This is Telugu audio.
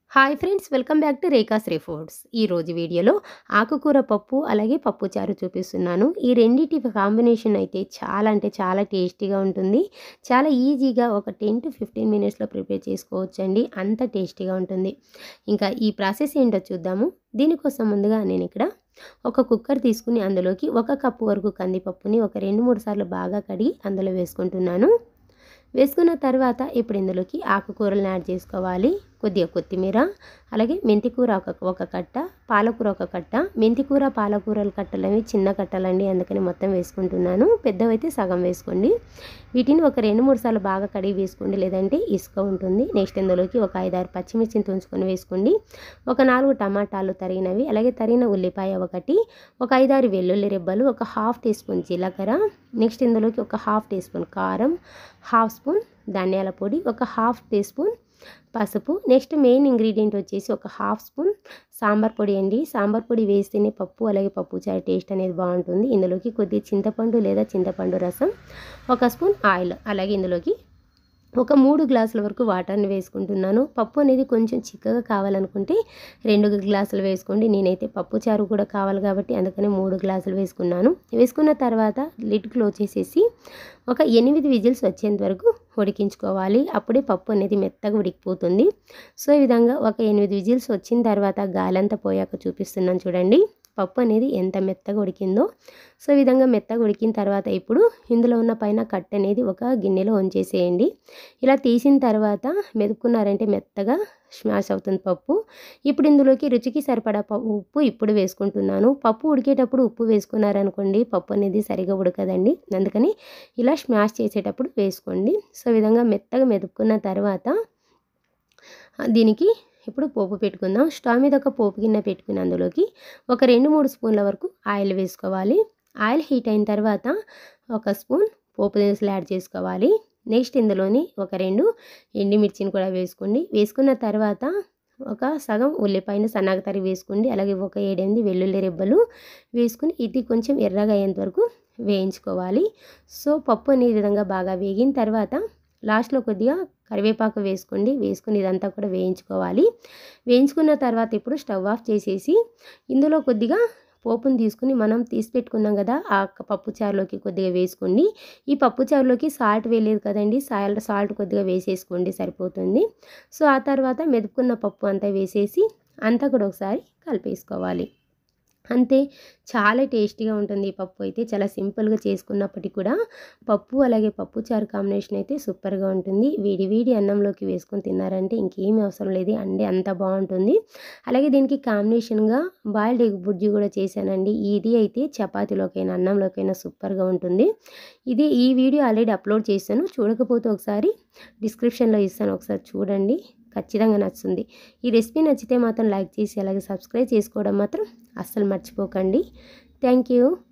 Hi friends, welcome back to Rekhashri foods. ఈరోజు వీడియోలో ఆకుకూర పప్పు అలాగే పప్పు చారు చూపిస్తున్నాను. ఈ రెండిటి కాంబినేషన్ అయితే చాలా అంటే చాలా టేస్టీగా ఉంటుంది. చాలా ఈజీగా ఒక 10 to 15 మినిట్స్లో ప్రిపేర్ చేసుకోవచ్చండి. అంత టేస్టీగా ఉంటుంది. ఇంకా ఈ ప్రాసెస్ ఏంటో చూద్దాము. దీనికోసం ముందుగా నేను ఇక్కడ ఒక కుక్కర్ తీసుకుని అందులోకి 1 కప్పు వరకు కందిపప్పుని ఒక 2-3 సార్లు బాగా కడిగి అందులో వేసుకుంటున్నాను. వేసుకున్న తర్వాత ఇప్పుడు ఇందులోకి ఆకుకూరలను యాడ్ చేసుకోవాలి. కొద్దిగా కొత్తిమీర, అలాగే మెంతికూర ఒక కట్ట, పాలకూర ఒక కట్ట. మెంతికూర పాలకూరల కట్టలవి చిన్న కట్టలండి, అందుకని మొత్తం వేసుకుంటున్నాను. పెద్దవైతే సగం వేసుకోండి. వీటిని ఒక 2-3 సార్లు బాగా కడిగి వేసుకోండి, లేదంటే ఇసుక ఉంటుంది. నెక్స్ట్ ఇందులోకి ఒక 5-6 పచ్చిమిర్చిని తుంచుకొని వేసుకోండి. ఒక 4 టమాటాలు తరిగినవి, అలాగే తరిగిన ఉల్లిపాయ ఒకటి, ఒక 5-6 వెల్లుల్లి రెబ్బలు, ఒక 1/2 టీ స్పూన్ జీలకర్ర. నెక్స్ట్ ఇందులోకి ఒక 1/2 టీ స్పూన్ కారం, 1/2 స్పూన్ ధనియాల పొడి, ఒక 1/2 టీ స్పూన్ పసుపు. నెక్స్ట్ మెయిన్ ఇంగ్రీడియంట్ వచ్చేసి ఒక 1/2 స్పూన్ సాంబార్ పొడి అండి. సాంబార్ పొడి వేస్తేనే పప్పు అలాగే పప్పు చారు టేస్ట్ అనేది బాగుంటుంది. ఇందులోకి కొద్దిగా చింతపండు లేదా చింతపండు రసం, 1 స్పూన్ ఆయిల్, అలాగే ఇందులోకి ఒక 3 గ్లాసుల వరకు వాటర్ని వేసుకుంటున్నాను. పప్పు అనేది కొంచెం చిక్కగా కావాలనుకుంటే 2 గ్లాసులు వేసుకోండి. నేనైతే పప్పు చారు కూడా కావాలి కాబట్టి అందుకని 3 గ్లాసులు వేసుకున్నాను. వేసుకున్న తర్వాత లిడ్ క్లోజ్ చేసేసి ఒక 8 విజిల్స్ వచ్చేంత వరకు ఉడికించుకోవాలి. అప్పుడే పప్పు అనేది మెత్తగా ఉడికిపోతుంది. సో ఈ విధంగా ఒక 8 విజిల్స్ వచ్చిన తర్వాత గాలంతా పోయాక చూపిస్తున్నాను చూడండి పప్పు అనేది ఎంత మెత్తగా ఉడికిందో. సో ఈ విధంగా మెత్తగా ఉడికిన తర్వాత ఇప్పుడు ఇందులో ఉన్న పైన కట్ అనేది ఒక గిన్నెలో ఉంచేసేయండి. ఇలా తీసిన తర్వాత మెదుపుకున్నారంటే మెత్తగా స్మాష్ అవుతుంది పప్పు. ఇప్పుడు ఇందులోకి రుచికి సరిపడా ఉప్పు ఇప్పుడు వేసుకుంటున్నాను. పప్పు ఉడికేటప్పుడు ఉప్పు వేసుకున్నారనుకోండి పప్పు అనేది సరిగా ఉడకదండి, అందుకని ఇలా స్మాష్ చేసేటప్పుడు వేసుకోండి. సో ఈ విధంగా మెత్తగా మెదుపుకున్న తర్వాత దీనికి ఇప్పుడు పోపు పెట్టుకుందాం. స్టవ్ మీద ఒక పోపు గిన్నె పెట్టుకుని అందులోకి ఒక 2-3 స్పూన్ల వరకు ఆయిల్ వేసుకోవాలి. ఆయిల్ హీట్ అయిన తర్వాత 1 స్పూన్ పోపు దినుసులు యాడ్ చేసుకోవాలి. నెక్స్ట్ ఇందులోని ఒక 2 ఎండుమిర్చిని కూడా వేసుకోండి. వేసుకున్న తర్వాత ఒక సగం ఉల్లిపాయను సన్నగా తరిగి వేసుకోండి. అలాగే ఒక 7-8 వెల్లుల్లి రెబ్బలు వేసుకుని ఇది కొంచెం ఎర్రగా అయ్యేంత వరకు వేయించుకోవాలి. సో పప్పు అనే విధంగా బాగా వేగిన తర్వాత లాస్ట్లో కొద్దిగా కరివేపాకు వేసుకోండి. వేసుకుని ఇదంతా కూడా వేయించుకోవాలి. వేయించుకున్న తర్వాత ఇప్పుడు స్టవ్ ఆఫ్ చేసేసి ఇందులో కొద్దిగా పోపుని తీసుకుని మనం తీసి పెట్టుకున్నాం కదా ఆ పప్పు చారులోకి కొద్దిగా వేసుకోండి. ఈ పప్పు చారులోకి సాల్ట్ వేయలేదు కదండి, సాల్ట్ కొద్దిగా వేసేసుకోండి సరిపోతుంది. సో ఆ తర్వాత మెదుపుకున్న పప్పు అంతా వేసేసి అంతా కూడా ఒకసారి కలిపేసుకోవాలి. అంతే, చాలా టేస్టీగా ఉంటుంది. ఈ పప్పు అయితే చాలా సింపుల్గా చేసుకున్నప్పటికీ కూడా పప్పు అలాగే పప్పు చారు కాంబినేషన్ అయితే సూపర్గా ఉంటుంది. వేడి వేడి అన్నంలోకి వేసుకొని తిన్నారంటే ఇంకేమీ అవసరం లేదు అండి, అంత బాగుంటుంది. అలాగే దీనికి కాంబినేషన్గా బాయిల్డ్ ఎగ్ బుర్జీ కూడా చేశానండి. ఇది అయితే చపాతీలోకైనా అన్నంలోకైనా సూపర్గా ఉంటుంది. ఈ వీడియో ఆల్రెడీ అప్లోడ్ చేశాను, చూడకపోతే ఒకసారి డిస్క్రిప్షన్లో ఇస్తాను, ఒకసారి చూడండి, ఖచ్చితంగా నచ్చుతుంది. ఈ రెసిపీ నచ్చితే మాత్రం లైక్ చేసి అలాగే సబ్స్క్రైబ్ చేసుకోవడం మాత్రం అస్సలు మర్చిపోకండి. Thank you.